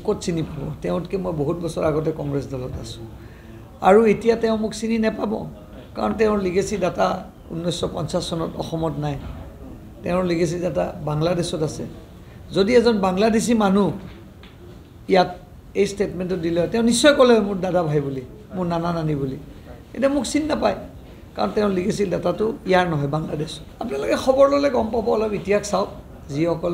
ক'ত চিনি পাব তেওঁতকৈ মই বহুত বছৰ আগতে কংগ্ৰেছ দলত আছোঁ আৰু এতিয়া তেওঁ মোক চিনি নাপাব কাৰণ তেওঁৰ লিগেসি ডাটা 1950 চনত অসমত নাই তেওঁৰ লিগেসি ডাটা বাংলাদেশত আছে যদি এজন বাংলাদেশী মানুহ ইয়াত এই ষ্টেটমেণ্টটো দিলে তেওঁ নিশ্চয় ক'লে মোৰ দাদা ভাই বুলি মোৰ নানা নানি বুলি এতিয়া মোক চিনি নাপায় কাৰণ তেওঁৰ লিগেসি ডাটাটো ইয়াৰ নহয় বাংলাদেশ আপোনালোকে খবৰ ল'লে গম পাব অলপ ইতিহাস চাওক যিসকল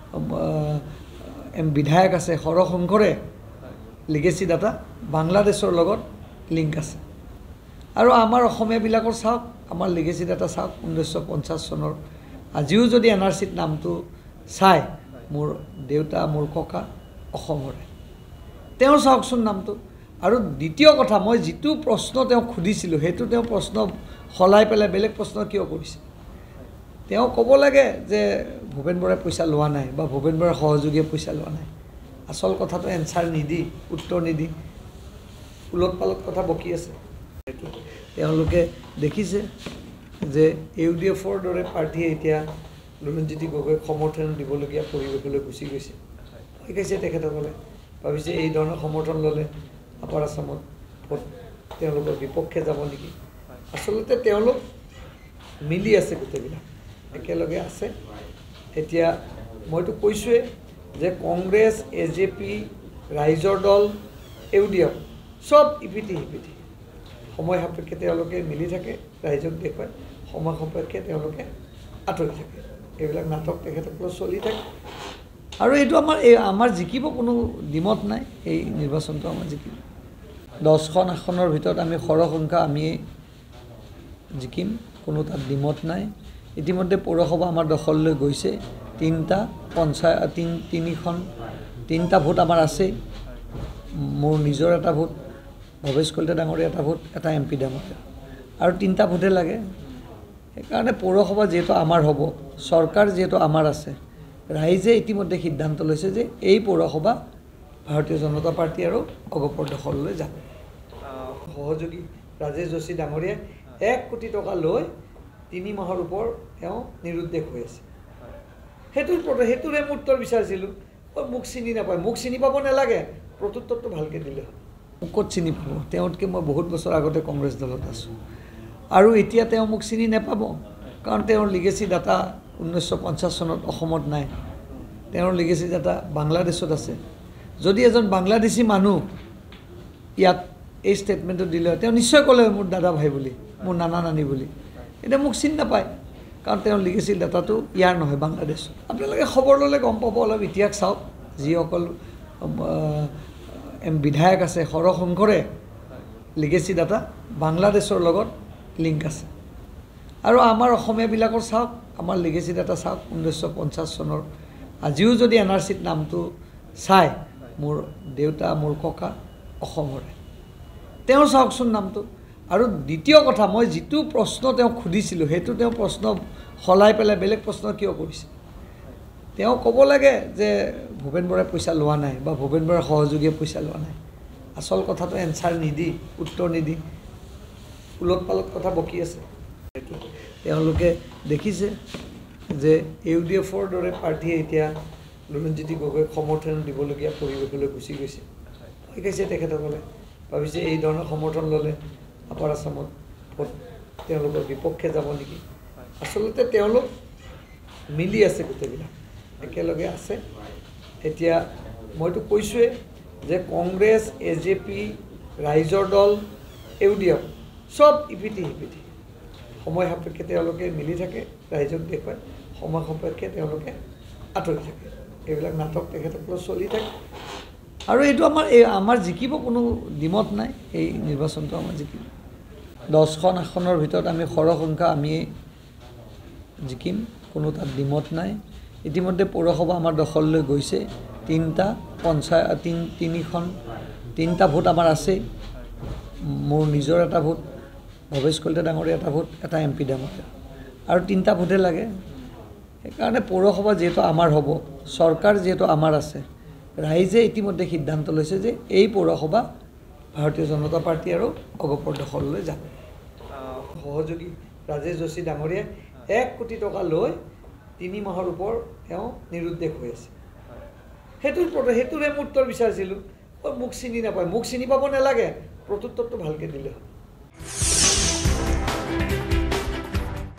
বিধায়ক আছে সৰহসংখ্যৰে লিগেসি ডাটা বাংলাদেশৰ লগত লিংক আছে আৰু আমাৰ অসমীয়াবিলাকৰ চাওক আমাৰ লিগেসি ডাটা চাওক 1950 চনৰ আজিও যদি এনআৰচিত নামটো চাই মোৰ দেউতা মোৰ ককা অসমৰে তেওঁ চাওকচোন নামটো আৰু দ্বিতীয় কথা মই যিটো প্ৰশ্ন তেওঁ খুদিছিলোঁ সেইটো তেওঁ প্ৰশ্ন হলাই পেলাই বেলেগ প্ৰশ্ন কিয় কৰিছে তেওঁ ক'ব লাগে যে ভূপেন বৰাই পইচা লোৱা নাই বা ভূপেন বৰাৰ সহযোগীয়ে পইচা লোৱা নাই আসল কথাটো এনসাৰ নিদি উত্তৰ নিদি উলট পালট কথা বকি আছে তেওঁলোকে দেখিছে যে ইউডিএফৰ দৰে পাৰ্টিয়ে এতিয়া লুৰিণজ্যোতি গগৈক সমৰ্থন দিবলগীয়া পৰিৱেশলৈ গুচি গৈছে শিকাইছে তেখেতসকলে ভাবিছে এই ধৰণৰ সমৰ্থন ল'লে আপাৰ আছামত তেওঁলোকৰ বিপক্ষে যাব নেকি আচলতে তেওঁলোক মিলি আছে গোটেইবিলাক একেলগে আছে এতিয়া মইতো কৈছোঁৱে যে কংগ্ৰেছ এজেপি ৰাইজৰ দল ইউডিএফ সব ইপিঠি সিপিঠি সময় সাপেক্ষে তেওঁলোকে মিলি থাকে ৰাইজক দেখুৱায় সময় সাপেক্ষে তেওঁলোকে আঁতৰি থাকে এইবিলাক নাটক তেখেতসকলৰ চলি থাকে আৰু এইটো আমাৰ জিকিব কোনো দ্বিমত নাই এই নিৰ্বাচনটো আমাৰ জিকিব 10খন আসনৰ ভিতৰত আমি সৰহসংখ্যা আমি জিকিম কোনো তাত দ্বিমত নাই ইতিমধ্যে পৌৰসভা আমাৰ দখললৈ গৈছে তিনিটা ভোট আমাৰ আছে মোৰ নিজৰ এটা ভোট ভৱেশ কলিতা ডাঙৰীয়া এটা ভোট এটা এমপি ডাঙৰীয়া আৰু 3টা ভোটে লাগে সেইকাৰণে পৌৰসভা যিহেতু আমাৰ হ'ব চৰকাৰ যিহেতু আমাৰ আছে ৰাইজে ইতিমধ্যে সিদ্ধান্ত লৈছে যে এই পৌৰসভা ভাৰতীয় জনতা পাৰ্টি আৰু অগপৰ দখললৈ যাব সহযোগী ৰাজেশ যোশী ডাঙৰীয়াই 1 কোটি টকা লৈ 3 মাহৰ ওপৰ তেওঁ নিৰুদ্দেশ হৈ আছে সেইটোৰে মই উত্তৰ বিচাৰিছিলোঁ মোক চিনি নাপায় মোক চিনি পাব নালাগে প্ৰত্যুত্তৰটো ভালকৈ দিলে মোক ক'ত চিনি পাব তেওঁতকৈ মই বহুত বছৰ আগতে কংগ্ৰেছ দলত আছোঁ আৰু এতিয়া তেওঁ মোক চিনি নাপাব কাৰণ তেওঁৰ লিগেসি ডাটা 1950 চনত অসমত নাই তেওঁৰ লিগেসি ডাটা বাংলাদেশত আছে যদি এজন বাংলাদেশী মানুহ ইয়াত এই ষ্টেটমেণ্টটো দিলে তেওঁ নিশ্চয় ক'লে মোৰ দাদা ভাই বুলি মোৰ নানা নানি বুলি এতিয়া মোক চিনি নাপায় কাৰণ তেওঁৰ লিগেসি ডাটাটো ইয়াৰ নহয় বাংলাদেশ আপোনালোকে খবৰ ল'লে গম পাব অলপ ইতিহাস চাওক যিসকল বিধায়ক আছে সৰহসংখ্যৰে লিগেসি ডাটা বাংলাদেশৰ লগত লিংক আছে আৰু আমাৰ অসমীয়াবিলাকৰ চাওক আমাৰ লিগেসি ডাটা চাওক 1950 চনৰ আজিও যদি এনআৰচিত নামটো চাই মোৰ দেউতা মোৰ ককা অসমৰে তেওঁ চাওকচোন নামটো আৰু দ্বিতীয় কথা মই যিটো প্ৰশ্ন তেওঁ খুদিছিলোঁ সেইটো তেওঁ প্ৰশ্ন হলাই পেলাই বেলেগ প্ৰশ্ন কিয় কৰিছে তেওঁ ক'ব লাগে যে ভূপেন বৰাই পইচা লোৱা নাই বা ভূপেন বৰাৰ সহযোগীয়ে পইচা লোৱা নাই আসল কথাটো এনসাৰ নিদি উত্তৰ নিদি উলট পালট কথা বকি আছে তেওঁলোকে দেখিছে যে ইউডিএফৰ দৰে পাৰ্টিয়ে এতিয়া লুৰিণজ্যোতি গগৈক সমৰ্থন দিবলগীয়া পৰিৱেশলৈ গুচি গৈছে শিকাইছে তেখেতসকলে ভাবিছে এই ধৰণৰ সমৰ্থন ল'লে আপাৰ আছামত তেওঁলোকৰ বিপক্ষে যাব নেকি আচলতে তেওঁলোক মিলি আছে গোটেইবিলাক একেলগে আছে এতিয়া মইতো কৈছোঁৱে যে কংগ্ৰেছ এজেপি ৰাইজৰ দল ইউডিএফ সব ইপিঠি সিপিঠি সময় সাপেক্ষে তেওঁলোকে মিলি থাকে ৰাইজক দেখুৱায় সময় সাপেক্ষে তেওঁলোকে আঁতৰি থাকে এইবিলাক নাটক তেখেতসকলৰ চলি থাকে আৰু এইটো আমাৰ জিকিব কোনো দ্বিমত নাই এই নিৰ্বাচনটো আমাৰ জিকিব 10খন আসনৰ ভিতৰত আমি সৰহসংখ্যা আমি জিকিম কোনো তাত দ্বিমত নাই ইতিমধ্যে পৌৰসভা আমাৰ দখললৈ গৈছে তিনিটা ভোট আমাৰ আছে মোৰ নিজৰ এটা ভোট ভৱেশ কলিতা ডাঙৰীয়া এটা ভোট এটা এমপি ডাঙৰীয়া আৰু 3টা ভোটে লাগে সেইকাৰণে পৌৰসভা যিহেতু আমাৰ হ'ব চৰকাৰ যিহেতু আমাৰ আছে ৰাইজে ইতিমধ্যে সিদ্ধান্ত লৈছে যে এই পৌৰসভা ভাৰতীয় জনতা পাৰ্টি আৰু অগপৰ দখললৈ যাব সহযোগী ৰাজেশ যোশী ডাঙৰীয়াই 1 কোটি টকা লৈ 3 মাহৰ ওপৰ তেওঁ নিৰুদ্দেশ হৈ আছে সেইটোৰে মোৰ উত্তৰ বিচাৰিছিলোঁ মোক চিনি নাপায় মোক চিনি পাব নালাগে প্ৰত্যুত্তৰটো ভালকৈ দিলে হ'ল